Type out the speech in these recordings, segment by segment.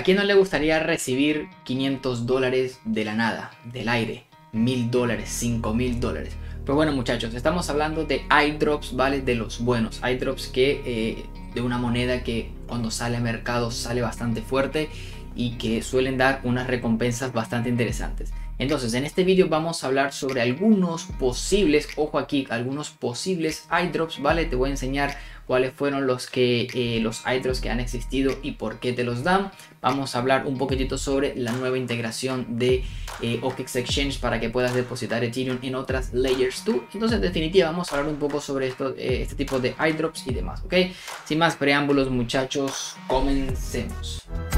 quién no le gustaría recibir $500 de la nada, del aire? $1000, $5000. Pues bueno, muchachos, estamos hablando de airdrops, ¿vale? De los buenos airdrops que de una moneda que cuando sale a mercado sale bastante fuerte y que suelen dar unas recompensas bastante interesantes. Entonces, en este vídeo vamos a hablar sobre algunos posibles, ojo aquí, algunos posibles airdrops, ¿vale? Te voy a enseñar cuáles fueron los airdrops que han existido y por qué te los dan. Vamos a hablar un poquitito sobre la nueva integración de OKX Exchange para que puedas depositar Ethereum en otras Layers 2. Entonces, en definitiva, vamos a hablar un poco sobre esto, este tipo de airdrops y demás, ¿ok? Sin más preámbulos, muchachos, comencemos.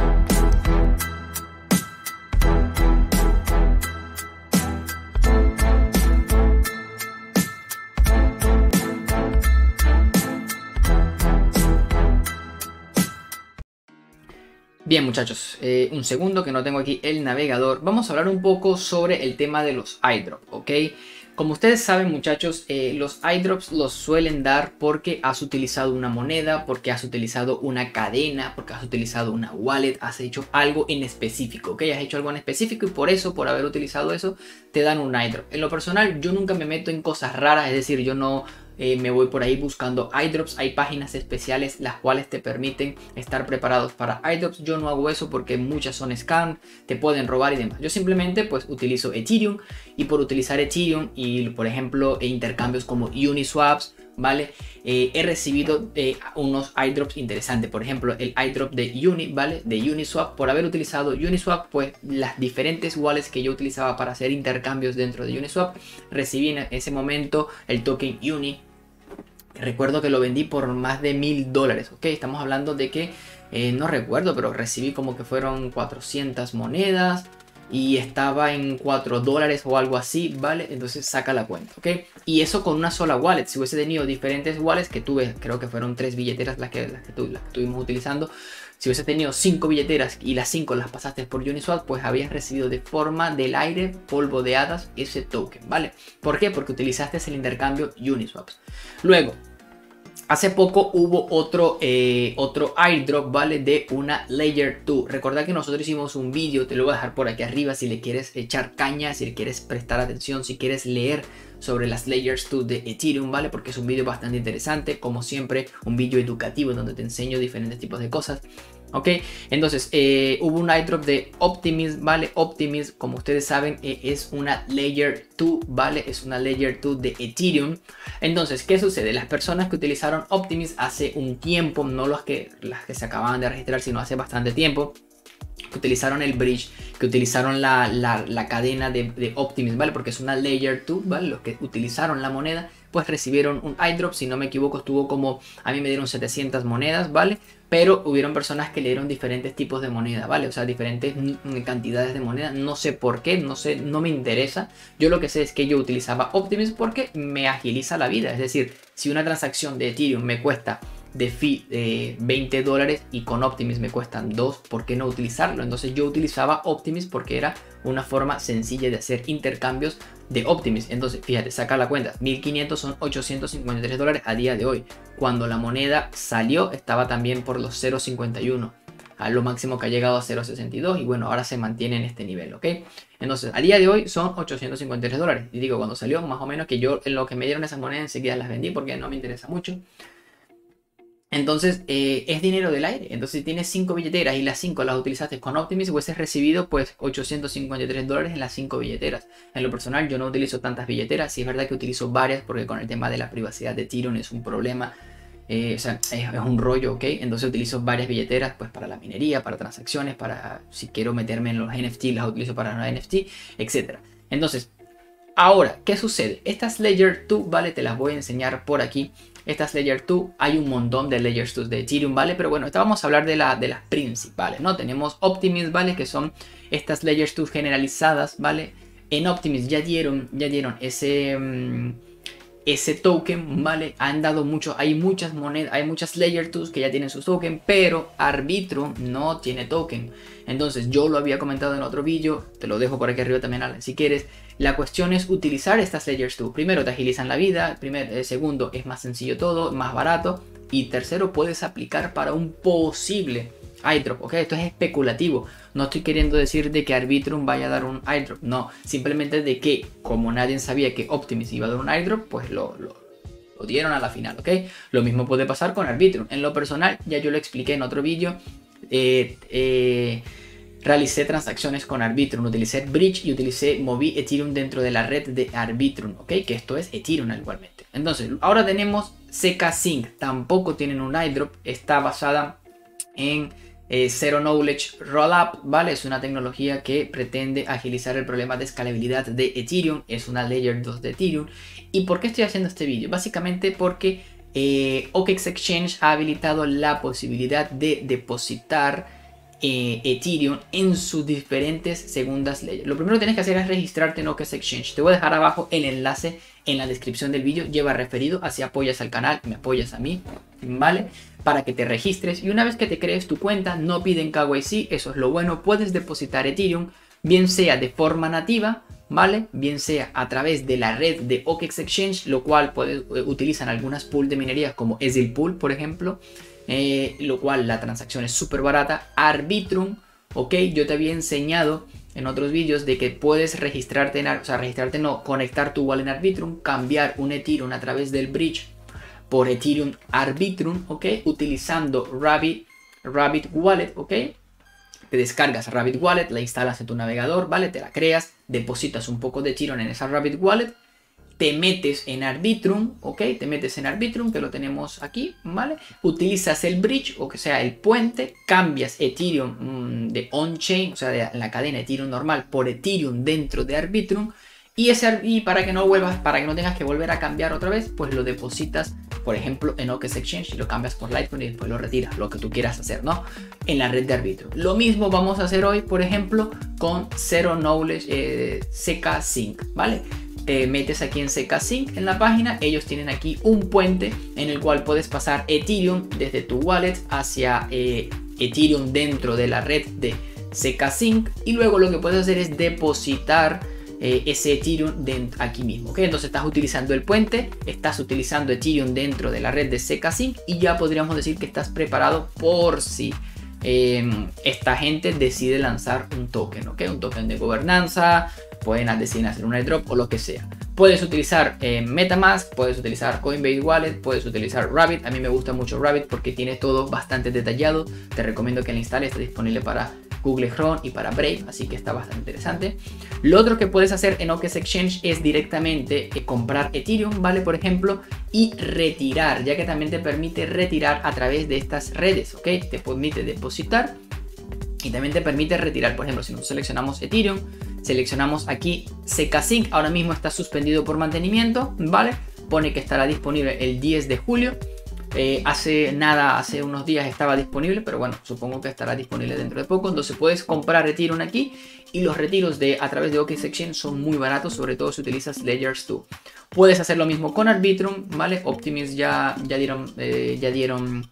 Bien, muchachos, un segundo que no tengo aquí el navegador. Vamos a hablar un poco sobre el tema de los airdrops, ¿ok? Como ustedes saben, muchachos, los airdrops los suelen dar porque has utilizado una moneda, porque has utilizado una cadena, porque has utilizado una wallet, has hecho algo en específico, ¿ok? Has hecho algo en específico y por eso, por haber utilizado eso, te dan un airdrop. En lo personal, yo nunca me meto en cosas raras, es decir, yo no me voy por ahí buscando airdrops. Hay páginas especiales las cuales te permiten estar preparados para airdrops. Yo no hago eso porque muchas son scam, te pueden robar y demás. Yo simplemente pues utilizo Ethereum y por utilizar Ethereum y por ejemplo intercambios como Uniswaps, ¿vale? He recibido unos airdrops interesantes. Por ejemplo, el airdrop de ¿vale? De Uniswap. Por haber utilizado Uniswap, pues las diferentes wallets que yo utilizaba para hacer intercambios dentro de Uniswap, recibí en ese momento el token Uni. Recuerdo que lo vendí por más de $1000, ¿ok? Estamos hablando de que, no recuerdo, pero recibí como que fueron 400 monedas y estaba en $4 o algo así, ¿vale? Entonces saca la cuenta, ¿ok? Y eso con una sola wallet. Si hubiese tenido diferentes wallets que tuve, creo que fueron 3 billeteras las que estuvimos utilizando. Si hubiese tenido 5 billeteras y las 5 las pasaste por Uniswap, pues habías recibido de forma del aire, polvo de hadas, ese token, ¿vale? ¿Por qué? Porque utilizaste el intercambio Uniswaps. Luego, hace poco hubo otro airdrop, ¿vale? De una Layer 2. Recordad que nosotros hicimos un vídeo, te lo voy a dejar por aquí arriba si le quieres echar caña, si le quieres prestar atención, si quieres leer sobre las Layers 2 de Ethereum, ¿vale? Porque es un vídeo bastante interesante, como siempre, un vídeo educativo donde te enseño diferentes tipos de cosas. Ok, entonces hubo un airdrop de Optimism, ¿vale? Optimism, como ustedes saben, es una Layer 2, ¿vale? Es una Layer 2 de Ethereum. Entonces, ¿qué sucede? Las personas que utilizaron Optimism hace un tiempo, no las que se acababan de registrar, sino hace bastante tiempo, que utilizaron el bridge, que utilizaron la cadena de Optimism, ¿vale? Porque es una Layer 2, ¿vale? Los que utilizaron la moneda, pues recibieron un airdrop, si no me equivoco, estuvo como, a mí me dieron 700 monedas, ¿vale? Pero hubieron personas que le dieron diferentes tipos de moneda, ¿vale? O sea, diferentes cantidades de moneda. No sé por qué, no sé, no me interesa. Yo lo que sé es que yo utilizaba Optimism porque me agiliza la vida. Es decir, si una transacción de Ethereum me cuesta de fee de $20 y con Optimism me cuestan 2, ¿por qué no utilizarlo? Entonces yo utilizaba Optimism porque era una forma sencilla de hacer intercambios de Optimism. Entonces fíjate, saca la cuenta, 1500 son $853 a día de hoy. Cuando la moneda salió estaba también por los 0.51, a lo máximo que ha llegado a 0.62 y bueno, ahora se mantiene en este nivel, ¿ok? Entonces a día de hoy son $853 y digo, cuando salió más o menos, que yo en lo que me dieron esas monedas enseguida las vendí porque no me interesa mucho. Entonces es dinero del aire. Entonces si tienes 5 billeteras y las 5 las utilizaste con Optimism, hubieses recibido pues $853 en las 5 billeteras. En lo personal yo no utilizo tantas billeteras. Sí es verdad que utilizo varias porque con el tema de la privacidad de Ethereum es un problema. O sea, es un rollo, ¿ok? Entonces utilizo varias billeteras pues para la minería, para transacciones, para si quiero meterme en los NFT, las utilizo para los NFT, etc. Entonces, ahora, ¿qué sucede? Estas Layer 2, ¿vale? Te las voy a enseñar por aquí. Estas Layer 2, hay un montón de Layers 2 de Ethereum, ¿vale? Pero bueno, esta vamos a hablar de las principales, ¿no? Tenemos Optimism, ¿vale? Que son estas Layers 2 generalizadas, ¿vale? En Optimism ya dieron ese token, ¿vale? Han dado mucho, hay muchas monedas, hay muchas Layer 2 que ya tienen sus token, pero Arbitrum no tiene token. Entonces yo lo había comentado en otro vídeo, te lo dejo por aquí arriba también si quieres. La cuestión es utilizar estas Layers 2. Primero, te agilizan la vida. Segundo, es más sencillo todo, más barato. Y tercero, puedes aplicar para un posible airdrop, ¿ok? Esto es especulativo. No estoy queriendo decir de que Arbitrum vaya a dar un airdrop, no. Simplemente de que, como nadie sabía que Optimism iba a dar un airdrop, pues lo dieron a la final, ¿ok? Lo mismo puede pasar con Arbitrum. En lo personal, ya yo lo expliqué en otro vídeo. Realicé transacciones con Arbitrum, utilicé Bridge y moví Ethereum dentro de la red de Arbitrum, ¿ok? Que esto es Ethereum igualmente. Entonces, ahora tenemos CK Sync, tampoco tienen un airdrop, está basada en Zero Knowledge Rollup, ¿vale? Es una tecnología que pretende agilizar el problema de escalabilidad de Ethereum, es una Layer 2 de Ethereum. ¿Y por qué estoy haciendo este vídeo? Básicamente porque OKX Exchange ha habilitado la posibilidad de depositar Ethereum en sus diferentes segundas layers. Lo primero que tienes que hacer es registrarte en OKX Exchange. Te voy a dejar abajo el enlace en la descripción del vídeo. Lleva referido, así apoyas al canal, me apoyas a mí, ¿vale? Para que te registres y una vez que te crees tu cuenta no piden KYC, eso es lo bueno. Puedes depositar Ethereum, bien sea de forma nativa, ¿vale? Bien sea a través de la red de OKX Exchange, lo cual utilizan algunas pools de minería como Ezil Pool, por ejemplo. Lo cual la transacción es súper barata. Arbitrum, ok, yo te había enseñado en otros vídeos de que puedes registrarte conectar tu wallet en Arbitrum, cambiar un Ethereum a través del bridge por Ethereum Arbitrum, ok, utilizando Rabbit Wallet, ok. Te descargas Rabbit Wallet, la instalas en tu navegador, ¿vale? Te la creas, depositas un poco de Ethereum en esa Rabbit Wallet, te metes en Arbitrum, ¿ok? Te metes en Arbitrum, que lo tenemos aquí, ¿vale? Utilizas el bridge, o que sea el puente, cambias Ethereum de on-chain, o sea, de la cadena Ethereum normal, por Ethereum dentro de Arbitrum. Y para que no tengas que volver a cambiar otra vez, pues lo depositas, por ejemplo, en OKX Exchange y lo cambias por Litecoin y después lo retiras, lo que tú quieras hacer, ¿no? En la red de Arbitrum. Lo mismo vamos a hacer hoy, por ejemplo, con Zero Knowledge CK Sync, ¿vale? Te metes aquí en CK Sync en la página, ellos tienen aquí un puente en el cual puedes pasar Ethereum desde tu wallet hacia Ethereum dentro de la red de CK Sync y luego lo que puedes hacer es depositar ese Ethereum aquí mismo, ¿ok? Entonces estás utilizando el puente, estás utilizando Ethereum dentro de la red de CK Sync y ya podríamos decir que estás preparado por si esta gente decide lanzar un token, ¿ok? Un token de gobernanza, pueden decidir hacer un airdrop o lo que sea. Puedes utilizar Metamask, puedes utilizar Coinbase Wallet, puedes utilizar Rabbit. A mí me gusta mucho Rabbit porque tiene todo bastante detallado. Te recomiendo que la instales, está disponible para Google Chrome y para Brave, así que está bastante interesante. Lo otro que puedes hacer en OKX Exchange es directamente comprar Ethereum, ¿vale? Por ejemplo, y retirar, ya que también te permite retirar a través de estas redes, ¿ok? Te permite depositar y también te permite retirar. Por ejemplo, si nos seleccionamos Ethereum, seleccionamos aquí CK Sync, ahora mismo está suspendido por mantenimiento, ¿vale? Pone que estará disponible el 10 de julio. Hace unos días estaba disponible, pero bueno, supongo que estará disponible dentro de poco. Entonces puedes comprar Ethereum aquí y los retiros a través de OKX Exchange son muy baratos, sobre todo si utilizas Ledgers 2. Puedes hacer lo mismo con Arbitrum, ¿vale? Optimism ya dieron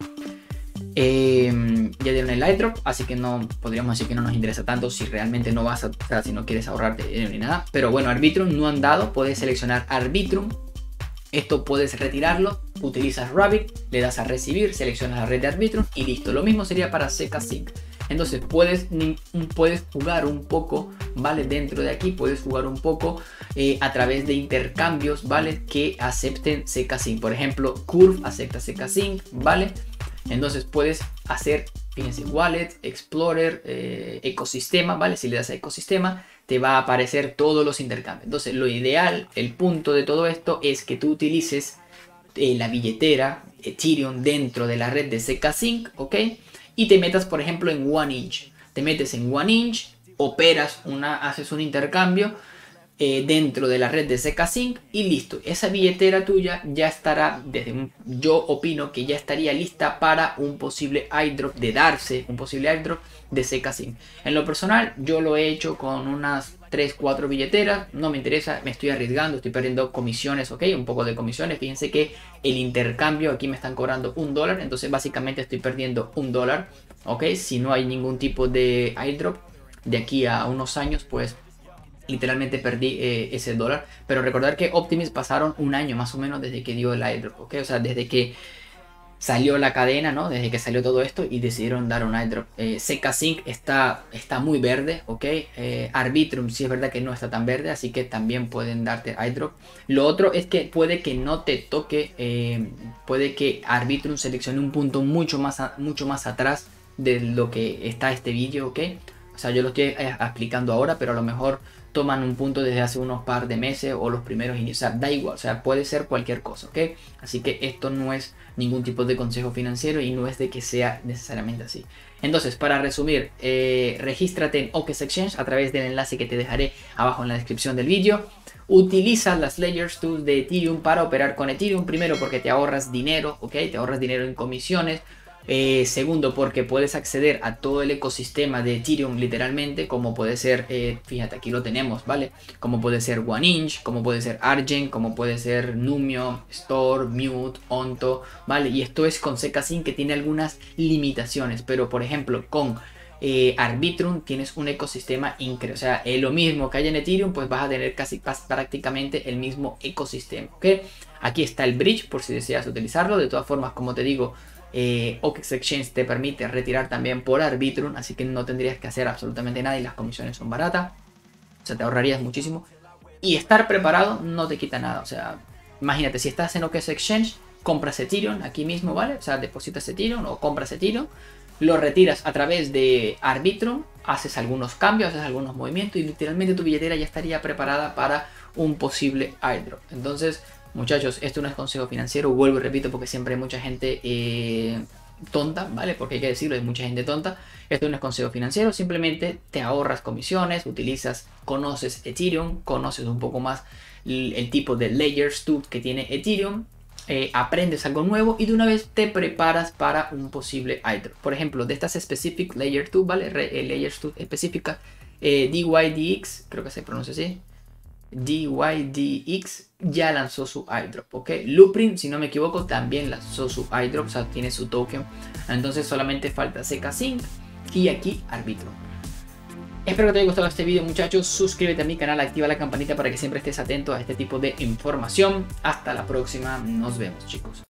el airdrop, así que no podríamos decir que no nos interesa tanto si realmente no vas si no quieres ahorrarte dinero ni nada. Pero bueno, Arbitrum no han dado, puedes seleccionar Arbitrum. Esto puedes retirarlo, utilizas Rabbit, le das a recibir, seleccionas la red de Arbitrum y listo. Lo mismo sería para CK Sync. Entonces puedes jugar un poco, ¿vale? Dentro de aquí puedes jugar un poco a través de intercambios, ¿vale? Que acepten CK Sync. Por ejemplo, Curve acepta CK Sync, ¿vale? Entonces puedes hacer, fíjense, Wallet, Explorer, Ecosistema, ¿vale? Si le das a Ecosistema, te va a aparecer todos los intercambios. Entonces lo ideal, el punto de todo esto es que tú utilices la billetera Ethereum dentro de la red de CK Sync, ¿ok? Y te metas, por ejemplo, en OneInch. Te metes en OneInch, haces un intercambio dentro de la red de CK Sync y listo. Esa billetera tuya ya estará, yo opino que ya estaría lista para un posible airdrop, un posible airdrop de CK Sync. En lo personal, yo lo he hecho con unas 3-4 billeteras, no me interesa, me estoy arriesgando, estoy perdiendo comisiones, ok, un poco de comisiones. Fíjense que el intercambio aquí me están cobrando $1, entonces básicamente estoy perdiendo $1, ok. Si no hay ningún tipo de airdrop de aquí a unos años, pues literalmente perdí ese dólar. Pero recordar que Optimism pasaron un año más o menos desde que dio el airdrop, ok, o sea, desde que salió la cadena, ¿no? Desde que salió todo esto y decidieron dar un airdrop. CK Sync está muy verde, ¿ok? Arbitrum sí es verdad que no está tan verde, así que también pueden darte airdrop. Lo otro es que puede que no te toque, puede que Arbitrum seleccione un punto mucho más atrás de lo que está este vídeo, ¿ok? O sea, yo lo estoy explicando ahora, pero a lo mejor toman un punto desde hace unos par de meses o los primeros inicios, o sea, da igual, o sea, puede ser cualquier cosa, ¿ok? Así que esto no es ningún tipo de consejo financiero y no es de que sea necesariamente así. Entonces, para resumir, regístrate en OKX Exchange a través del enlace que te dejaré abajo en la descripción del vídeo. Utiliza las Layers Tools de Ethereum para operar con Ethereum, primero porque te ahorras dinero, ¿ok? Te ahorras dinero en comisiones. Segundo, porque puedes acceder a todo el ecosistema de Ethereum literalmente, como puede ser, fíjate, aquí lo tenemos, ¿vale? Como puede ser OneInch, como puede ser Argent, como puede ser Numio, Store, Mute, Onto, ¿vale? Y esto es con CK Sync que tiene algunas limitaciones, pero por ejemplo con Arbitrum tienes un ecosistema increíble, o sea, lo mismo que hay en Ethereum, pues vas a tener casi prácticamente el mismo ecosistema, ¿ok? Aquí está el bridge por si deseas utilizarlo. De todas formas, como te digo, OKX Exchange te permite retirar también por Arbitrum, así que no tendrías que hacer absolutamente nada y las comisiones son baratas, o sea, te ahorrarías muchísimo. Y estar preparado no te quita nada, o sea, imagínate, si estás en OKX Exchange, compras Ethereum aquí mismo, ¿vale? O sea, depositas Ethereum o compras Ethereum, lo retiras a través de Arbitrum, haces algunos cambios, haces algunos movimientos y literalmente tu billetera ya estaría preparada para un posible airdrop. Entonces, muchachos, esto no es consejo financiero, vuelvo y repito porque siempre hay mucha gente tonta, ¿vale? Porque hay que decirlo, hay mucha gente tonta. Esto no es consejo financiero, simplemente te ahorras comisiones, conoces Ethereum, conoces un poco más el tipo de Layers 2 que tiene Ethereum, aprendes algo nuevo y de una vez te preparas para un posible airdrop. Por ejemplo, de estas Specific Layer 2, ¿vale? Layers 2 específicas, DYDX, creo que se pronuncia así. DYDX ya lanzó su airdrop, ¿ok? Loopring, si no me equivoco, también lanzó su airdrop, o sea, tiene su token. Entonces solamente falta CK Sync y aquí Arbitrum. Espero que te haya gustado este video, muchachos. Suscríbete a mi canal, activa la campanita para que siempre estés atento a este tipo de información. Hasta la próxima, nos vemos, chicos.